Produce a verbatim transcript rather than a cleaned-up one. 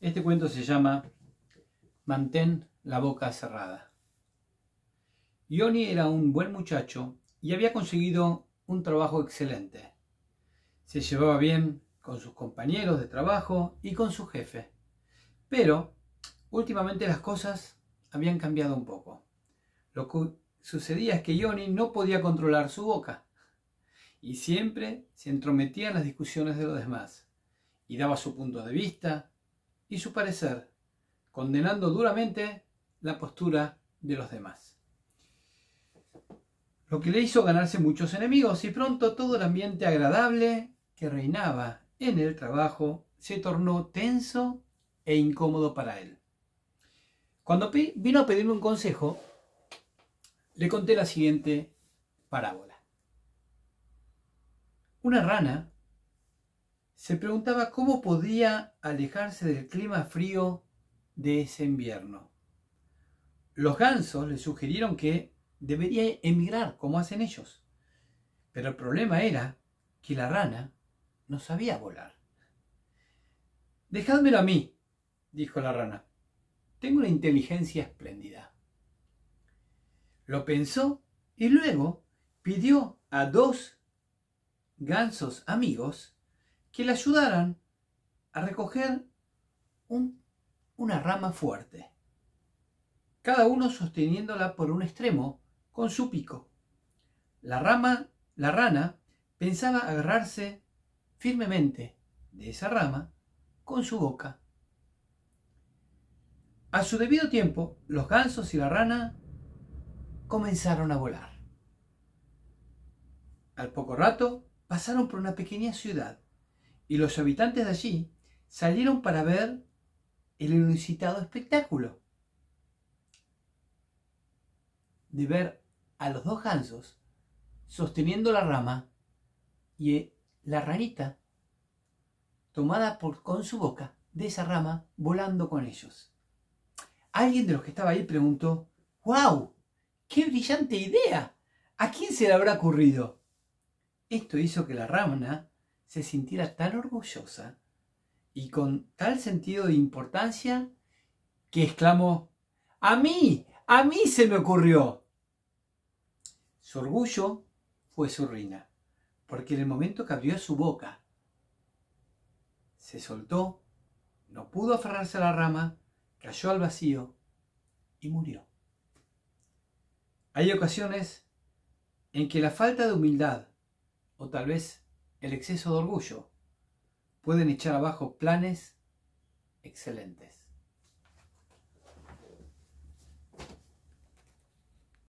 Este cuento se llama Mantén la boca cerrada. Johnny era un buen muchacho y había conseguido un trabajo excelente. Se llevaba bien con sus compañeros de trabajo y con su jefe. Pero últimamente las cosas habían cambiado un poco. Lo que sucedía es que Johnny no podía controlar su boca y siempre se entrometía en las discusiones de los demás y daba su punto de vista y su parecer, condenando duramente la postura de los demás. Lo que le hizo ganarse muchos enemigos y pronto todo el ambiente agradable que reinaba en el trabajo se tornó tenso e incómodo para él. Cuando vino a pedirme un consejo, le conté la siguiente parábola. Una rana se preguntaba cómo podía alejarse del clima frío de ese invierno. Los gansos le sugirieron que debería emigrar como hacen ellos, pero el problema era que la rana no sabía volar. «Dejádmelo a mí», dijo la rana. «Tengo una inteligencia espléndida». Lo pensó y luego pidió a dos gansos amigos que le ayudaran a recoger un, una rama fuerte, cada uno sosteniéndola por un extremo con su pico. La rama, la rana pensaba agarrarse firmemente de esa rama con su boca. A su debido tiempo, los gansos y la rana comenzaron a volar. Al poco rato pasaron por una pequeña ciudad y los habitantes de allí salieron para ver el inusitado espectáculo de ver a los dos gansos sosteniendo la rama y la ranita tomada por, con su boca de esa rama volando con ellos. Alguien de los que estaba ahí preguntó: ¡Wow! ¡Qué brillante idea! ¿A quién se le habrá ocurrido? Esto hizo que la rana se sintiera tan orgullosa y con tal sentido de importancia que exclamó: ¡A mí! ¡A mí se me ocurrió! Su orgullo fue su ruina, porque en el momento que abrió su boca, se soltó, no pudo aferrarse a la rama, cayó al vacío y murió. Hay ocasiones en que la falta de humildad, o tal vez el exceso de orgullo, pueden echar abajo planes excelentes.